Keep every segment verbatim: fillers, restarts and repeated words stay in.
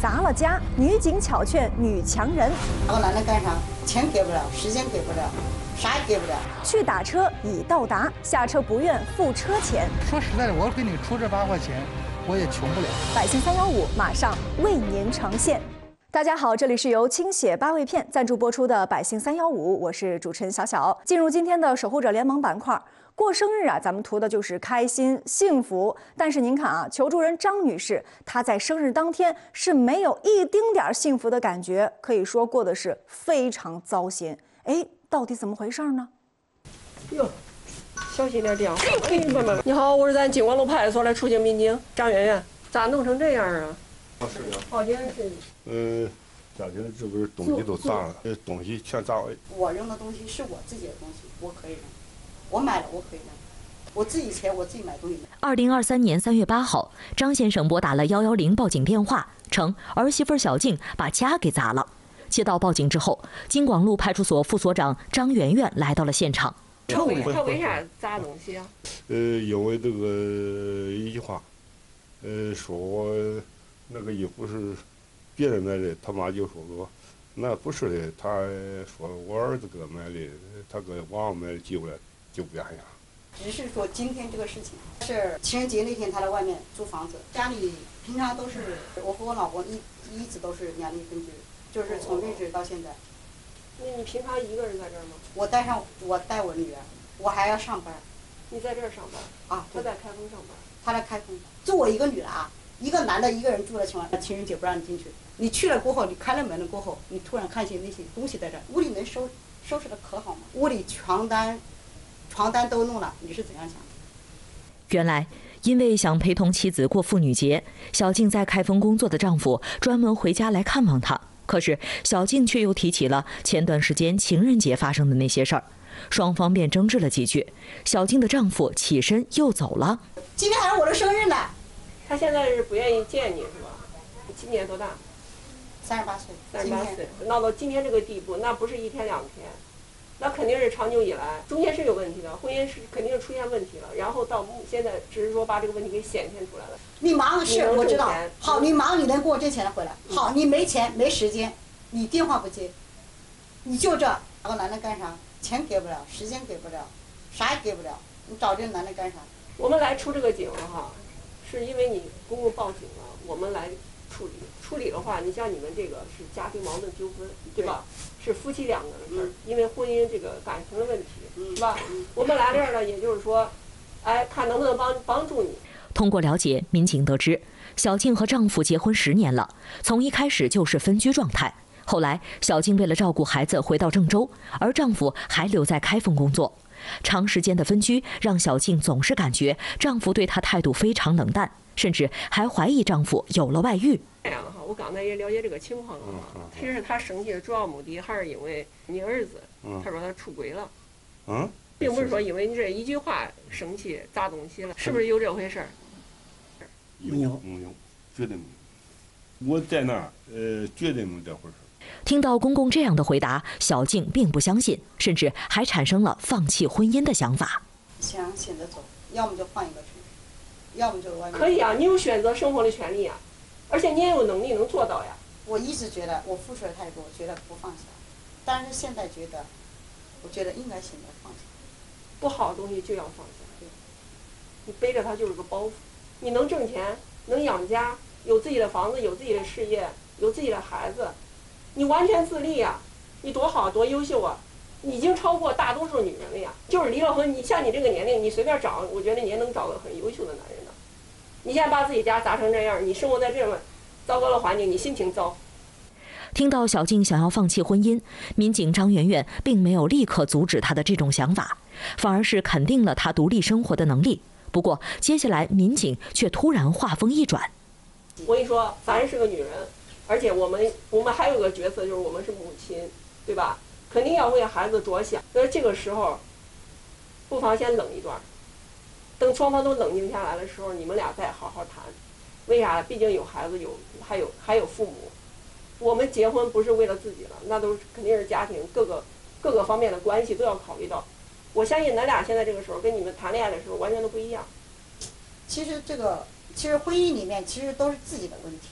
砸了家，女警巧劝女强人。 找个男的干啥？钱给不了，时间给不了，啥也给不了。 去打车已到达，下车不愿付车钱。 说实在的，我给你出这八块钱，我也穷不了。 百姓三幺五马上为您呈现。大家好，这里是由清血八味片赞助播出的《百姓三幺五》，我是主持人小小。进入今天的守护者联盟板块，过生日啊，咱们图的就是开心幸福。但是您看啊，求助人张女士，她在生日当天是没有一丁点幸福的感觉，可以说过的是非常糟心。哎，到底怎么回事呢？ 哟，小心点电话。哎，慢慢。你好，我是咱金光路派出所的出警民警张媛媛，咋弄成这样啊？ 是的。 报警是。 呃，家庭这不是东西都砸了，这东西全砸了。 我扔的东西是我自己的东西，我可以扔。我买了，我可以扔。我自己钱，我自己买东西。 二零二三年三月八号，张先生拨打了幺幺零报警电话，称儿媳妇小静把家给砸了。接到报警之后，金广路派出所副所长张媛媛来到了现场。 他为他为啥砸东西啊？ 呃，因为这个一句话，呃，说我那个衣服是别人买的，他妈就说个，那不是的，他说我儿子给买的，他给网上买的寄过来，就不原样。 只是说今天这个事情是情人节那天，他在外面租房子，家里平常都是我和我老公一一直都是两地分居，就是从认识到现在。 那你平常一个人在这儿吗？ 我带上我带我女儿，我还要上班。 你在这儿上班啊？他在开封上班。 他在开封，就我一个女的啊，一个男的一个人住的情况下，情人节不让你进去。你去了过后，你开了门了过后，你突然看见那些东西在这儿，屋里能收收拾的可好吗？屋里床单。床单都弄了，你是怎样想的？ 原来，因为想陪同妻子过妇女节，小静在开封工作的丈夫专门回家来看望她。可是，小静却又提起了前段时间情人节发生的那些事儿，双方便争执了几句。小静的丈夫起身又走了。 今天还是我的生日呢。 他现在是不愿意见你是吧？你今年多大？ 三十八岁。 三十八岁，闹到今天这个地步，那不是一天两天。那肯定是长久以来中间是有问题的，婚姻是肯定是出现问题了，然后到现在只是说把这个问题给显现出来了。 你忙是我知道，好，你忙你能给我挣钱回来，好，你没钱没时间，你电话不接，你就这找个男的干啥？钱给不了，时间给不了，啥也给不了，你找这个男的干啥？ 我们来出这个警了哈，是因为你公公报警了，我们来处理。处理的话，你像你们这个是家庭矛盾纠纷，对吧？是夫妻两个人的事儿，因为婚姻这个感情的问题，是吧？我们来这儿呢，也就是说，哎，看能不能帮帮助你。 通过了解，民警得知，小静和丈夫结婚十年了，从一开始就是分居状态。后来，小静为了照顾孩子回到郑州，而丈夫还留在开封工作。长时间的分居让小静总是感觉丈夫对她态度非常冷淡，甚至还怀疑丈夫有了外遇。 这样哈，我刚才也了解这个情况了哈。其实他生气的主要目的还是因为你儿子，他说他出轨了， 嗯， 并不是说因为你这一句话生气砸东西了，是不是有这回事儿？ 没有，没有，绝对没有。我在那儿，呃，绝对没这回事。 听到公公这样的回答，小静并不相信，甚至还产生了放弃婚姻的想法。 想选择走，要么就换一个城市，要么就外面。 可以啊，你有选择生活的权利啊。而且你也有能力能做到呀。 我一直觉得我付出的太多，觉得不放下，但是现在觉得，我觉得应该选择放下。 不好的东西就要放下，对。你背着它就是个包袱。你能挣钱，能养家，有自己的房子，有自己的事业，有自己的孩子，你完全自立呀，你多好多优秀啊！你已经超过大多数女人了呀。就是离了婚，你像你这个年龄，你随便找，我觉得你也能找个很优秀的男人的。你现在把自己家砸成这样，你生活在这么糟糕的环境，你心情糟。 听到小静想要放弃婚姻，民警张媛媛并没有立刻阻止她的这种想法，反而是肯定了她独立生活的能力。不过，接下来民警却突然话锋一转。 我跟你说，咱是个女人，而且我们我们还有个角色，就是我们是母亲，对吧？肯定要为孩子着想。所以这个时候，不妨先冷一段。等双方都冷静下来的时候，你们俩再好好谈。为啥？毕竟有孩子，有还有还有父母。我们结婚不是为了自己了，那都是肯定是家庭各个各个方面的关系都要考虑到。我相信咱俩现在这个时候跟你们谈恋爱的时候完全都不一样。 其实这个，其实婚姻里面其实都是自己的问题。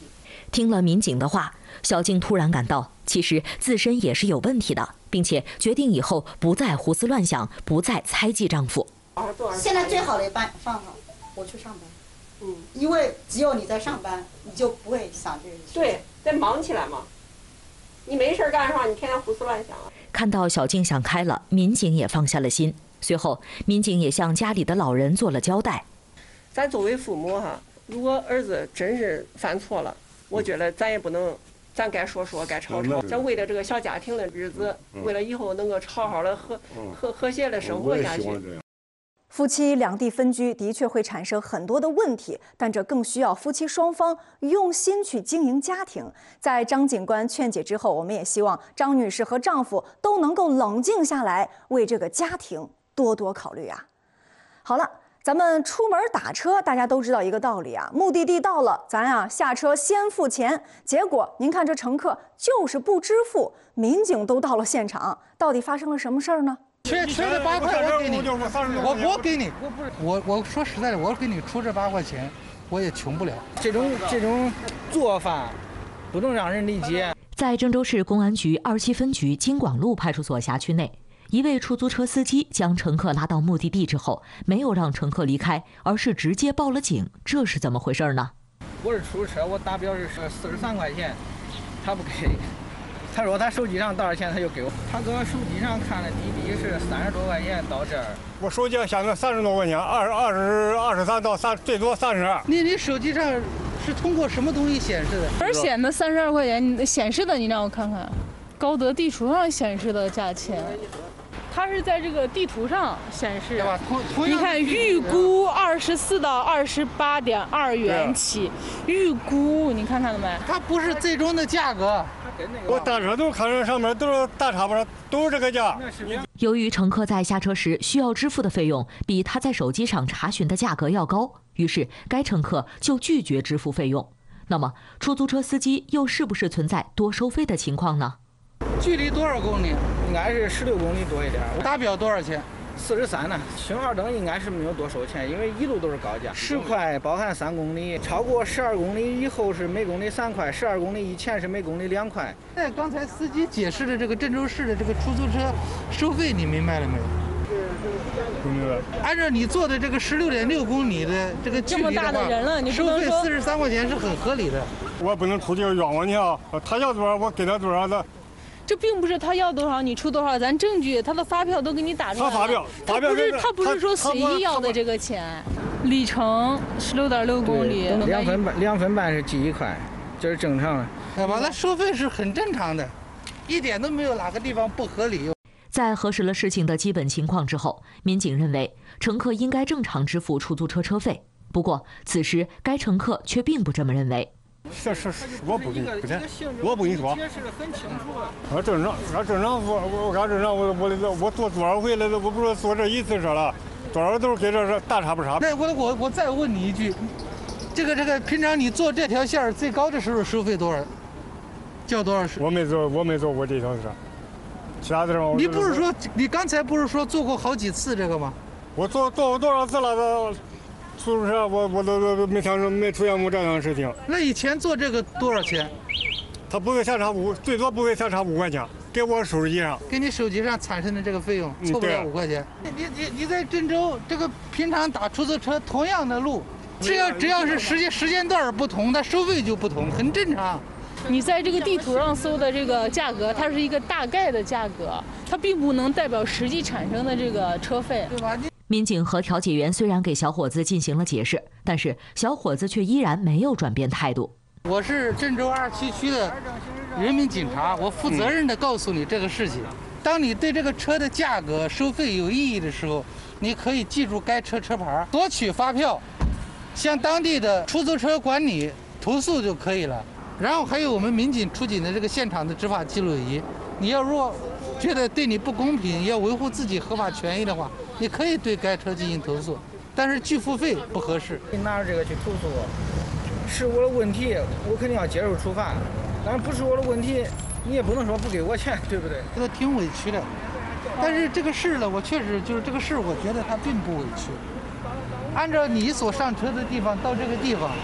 听了民警的话，小静突然感到其实自身也是有问题的，并且决定以后不再胡思乱想，不再猜忌丈夫。 现在最好的办方法，我去上班。嗯，因为只有你在上班，你就不会想这个事。 对，得忙起来嘛。你没事干的话，你天天胡思乱想。 看到小静想开了，民警也放下了心。随后，民警也向家里的老人做了交代。 咱作为父母哈，如果儿子真是犯错了，我觉得咱也不能，咱该说说，该吵吵。咱为了这个小家庭的日子，为了以后能够好好的和和和谐的生活下去。 夫妻两地分居的确会产生很多的问题，但这更需要夫妻双方用心去经营家庭。在张警官劝解之后，我们也希望张女士和丈夫都能够冷静下来，为这个家庭多多考虑啊。好了，咱们出门打车，大家都知道一个道理啊，目的地到了，咱啊下车先付钱。结果您看这乘客就是不支付，民警都到了现场，到底发生了什么事儿呢？ 缺缺这八块我给你，我我给你，我不是我我说实在的，我给你出这八块钱，我也穷不了。 这种这种做法不能让人理解。 在郑州市公安局二七分局金广路派出所辖区内，一位出租车司机将乘客拉到目的地之后，没有让乘客离开，而是直接报了警，这是怎么回事呢？ 我是出租车，我打表是四十三块钱，他不给。他说他手机上多少钱他就给我，他搁手机上看的滴滴是三十多块钱到这儿。 我手机上显示三十多块钱，二二十二十三到三最多三十二。 你你手机上是通过什么东西显示的？ 而显的三十二块钱，你显示的你让我看看，高德地图上显示的价钱。它是在这个地图上显示， 对吧？同同你看预估二十四到二十八点二元起，预估你看看了没？ 它不是最终的价格。 我打车都看着上面都是大差不差，都是这个价。 由于乘客在下车时需要支付的费用比他在手机上查询的价格要高，于是该乘客就拒绝支付费用。那么，出租车司机又是不是存在多收费的情况呢？ 距离多少公里？ 应该是十六公里多一点。 打表多少钱？ 四十三呢。信号灯应该是没有多收钱，因为一路都是高架。十块包含三公里，超过十二公里以后是每公里三块，十二公里以前是每公里两块。 那刚才司机解释的这个郑州市的这个出租车收费，你明白了没有？ 不明白。 按照你做的这个十六点六公里的这个距离的话， 这么大的人了，你不能说收费四十三块钱是很合理的。 我不能出去冤枉你啊！他要多少我给他多少的。 这并不是他要多少你出多少，咱证据他的发票都给你打出来了。 他发票，发票不是他不是说随意要的这个钱，里程十六点六公里， 两分半两分半是记一块，这是正常的。 对吧？那收费是很正常的，一点都没有哪个地方不合理。 在核实了事情的基本情况之后，民警认为乘客应该正常支付出租车车费。不过，此时该乘客却并不这么认为。 是是是，我不跟不听，我不跟你说。 解释的很清楚。 我正常，俺正常做，我俺正常，我我我我做多少回了？我不是做这一次车了，多少都是给这是大差不差。 那我我我再问你一句，这个这个平常你坐这条线最高的时候收费多少？交多少时？ 我没坐，我没坐过这条车，其他地方。 你不是说你刚才不是说坐过好几次这个吗？ 我坐坐过多少次了？都。出租车我我都都没听说没出现过这样的事情。 那以前做这个多少钱？ 他不会相差五，最多不会相差五块钱，给我手机上， 给你手机上产生的这个费用凑不了五块钱。你你你在郑州这个平常打出租车同样的路，只要只要是时间时间段不同，它收费就不同，很正常。 你在这个地图上搜的这个价格，它是一个大概的价格，它并不能代表实际产生的这个车费， 对吧？ 民警和调解员虽然给小伙子进行了解释，但是小伙子却依然没有转变态度。 我是郑州二七区的人民警察，我负责任地告诉你这个事情。当你对这个车的价格收费有异议的时候，你可以记住该车车牌，索取发票，向当地的出租车管理投诉就可以了。然后还有我们民警出警的这个现场的执法记录仪，你要若觉得对你不公平，要维护自己合法权益的话，你可以对该车进行投诉，但是拒付费不合适。 你拿着这个去投诉我，是我的问题，我肯定要接受处罚。但是不是我的问题，你也不能说不给我钱，对不对？ 这个挺委屈的，但是这个事呢，我确实就是这个事，我觉得它并不委屈。按照你所上车的地方到这个地方，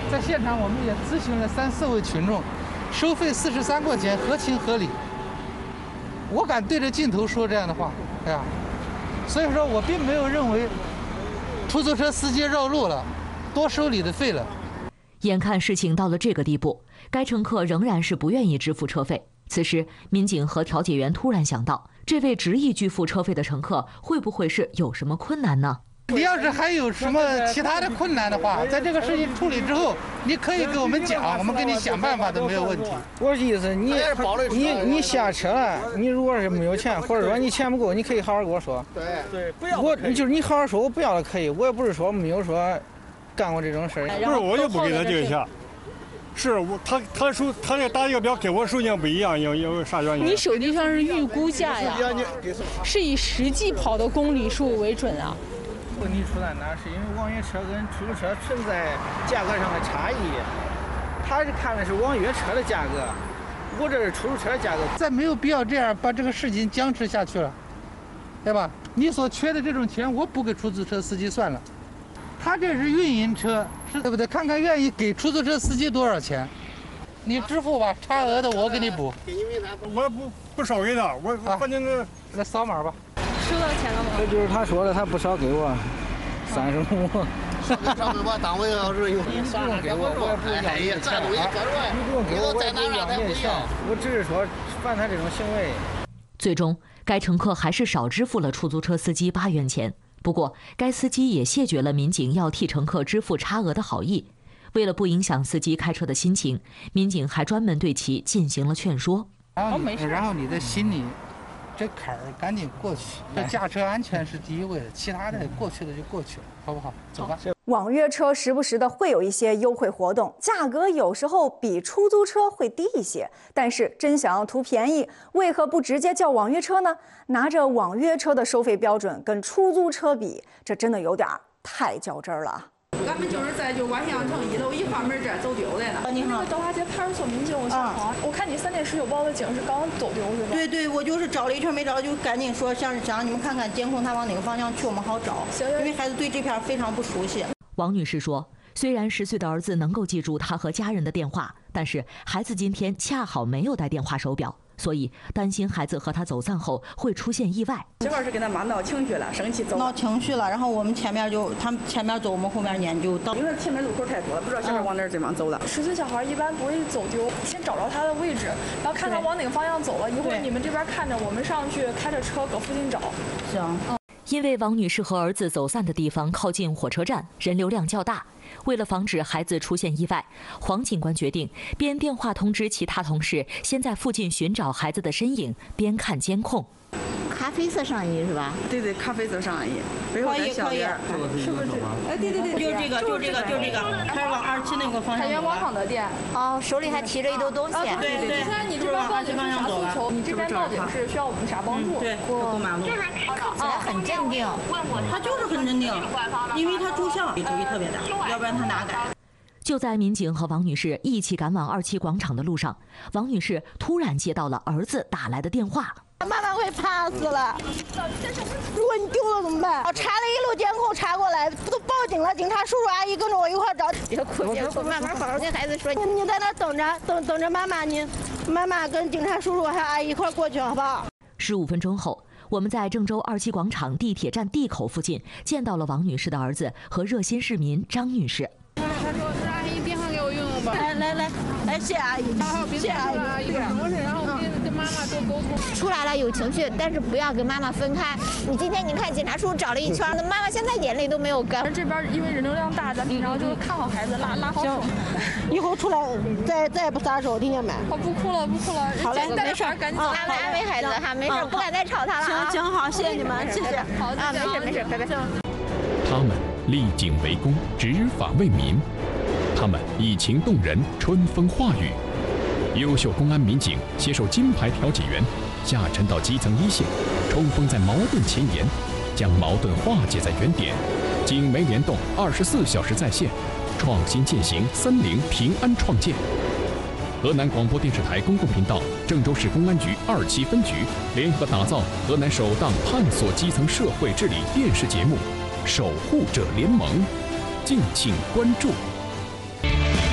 在现场我们也咨询了三四位群众，收费四十三块钱，合情合理。我敢对着镜头说这样的话，哎呀，所以说我并没有认为出租车司机绕路了，多收你的费了。 眼看事情到了这个地步，该乘客仍然是不愿意支付车费。此时，民警和调解员突然想到，这位执意拒付车费的乘客会不会是有什么困难呢？ 你要是还有什么其他的困难的话，在这个事情处理之后，你可以跟我们讲，我们给你想办法都没有问题。 我意思，你你你下车了，你如果是没有钱，或者说你钱不够，你可以好好跟我说。对对，不要我就是你好好说，我不要了可以，我也不是说没有说干过这种事儿。 不是，我就不给他这个钱。是我他他手他那打这个表跟我手机上不一样，因因为啥原因？ 你手机上是预估价呀，是以实际跑的公里数为准啊。 问题出在哪？是因为网约车跟出租车存在价格上的差异，他是看的是网约车的价格，我这是出租车的价格。 再没有必要这样把这个事情僵持下去了，对吧？你所缺的这种钱，我补给出租车司机算了。他这是运营车，是对不对？看看愿意给出租车司机多少钱，你支付吧，差额的我给你补。 我不不少给他，我反正是来扫码吧。 收到钱了吗？ 这就是他说的，他不少给我三十五。 少给我单位要是有， 你不用给我，我也不要你的钱。你不用给我，我也不要你的钱。我只是说犯他这种行为。 最终，该乘客还是少支付了出租车司机八元钱。不过，该司机也谢绝了民警要替乘客支付差额的好意。为了不影响司机开车的心情，民警还专门对其进行了劝说。 然后你，然后你的心里这坎儿赶紧过去。这驾车安全是第一位的，其他的过去的就过去了，好不好？走吧。 网约车时不时的会有一些优惠活动，价格有时候比出租车会低一些。但是真想要图便宜，为何不直接叫网约车呢？拿着网约车的收费标准跟出租车比，这真的有点太较真儿了。 俺们就是在就万象城一楼一号门这儿走丢来了。 你那个德华街派出所民警，我想好，我看你三点十九报的警是刚走丢是吧？ 对对，我就是找了一圈没找，就赶紧说想想你们看看监控，他往哪个方向去，我们好找。因为孩子对这片非常不熟悉。 王女士说，虽然十岁的儿子能够记住他和家人的电话，但是孩子今天恰好没有带电话手表，所以担心孩子和他走散后会出现意外。 这块是跟他妈闹情绪了，生气走。闹情绪了，然后我们前面就他们前面走，我们后面撵就到。因为前面路口太多了，不知道小孩往哪儿这方走了。 十岁小孩一般不会走丢，先找着他的位置，然后看他往哪个方向走了，一会儿你们这边看着，我们上去开着车搁附近找。 行。 嗯。因为王女士和儿子走散的地方靠近火车站，人流量较大。为了防止孩子出现意外，黄警官决定边电话通知其他同事，先在附近寻找孩子的身影，边看监控。 咖啡色上衣是吧？ 对对，咖啡色上衣，背后带小脸，是不是？哎，对对对，就是这个，就是这个，就是这个，他是往二期那个方向。 海源广场的店。 哦，手里还提着一兜东西。 对对。 现在你这边报警是啥诉求？你这边报警是需要我们啥帮助？ 对，过马路。 看起来很镇定。 他就是很镇定，因为他住校，注意特别大，要不然他哪敢？ 就在民警和王女士一起赶往二期广场的路上，王女士突然接到了儿子打来的电话。 妈妈快怕死了！如果你丢了怎么办？我查了一路监控，查过来都报警了，警察叔叔阿姨跟着我一块找。 别哭，别哭，慢慢好好跟孩子说。 你在那等着，等等着妈妈，你妈妈跟警察叔叔还有阿姨一块过去，好不好？ 十五分钟后，我们在郑州二期广场地铁站 D 口附近见到了王女士的儿子和热心市民张女士。 他说：“是阿姨电话给我用用吧。” 来来来，来谢阿姨，谢谢阿姨。 有什么事，然后跟跟妈妈多沟通。 出来了有情绪，但是不要跟妈妈分开。你今天你看警察叔叔找了一圈，那妈妈现在眼泪都没有干。 这边因为人流量大，咱平常就看好孩子，拉拉好手。 以后出来再再也不撒手，听见没？ 我不哭了，不哭了。 好嘞，没事， 赶紧走。 妈妈安慰孩子哈，没事，不敢再吵他了。 行行好，谢谢你们，谢谢。 好啊，没事没事，拜拜。 他们立警为公，执法为民。他们以情动人，春风化雨。优秀公安民警携手金牌调解员，下沉到基层一线，冲锋在矛盾前沿，将矛盾化解在原点。警媒联动，二十四小时在线，创新践行森林平安创建。河南广播电视台公共频道、郑州市公安局二期分局联合打造河南首档探索基层社会治理电视节目《守护者联盟》，敬请关注。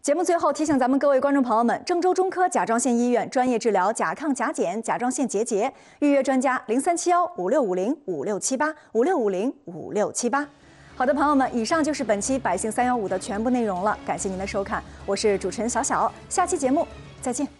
节目最后提醒咱们各位观众朋友们，郑州中科甲状腺医院专业治疗甲亢、甲减、甲状腺结节，预约专家零三七幺五六五零五六七八五六五零五六七八。好的，朋友们，以上就是本期《百姓三幺五》的全部内容了，感谢您的收看，我是主持人小小，下期节目再见。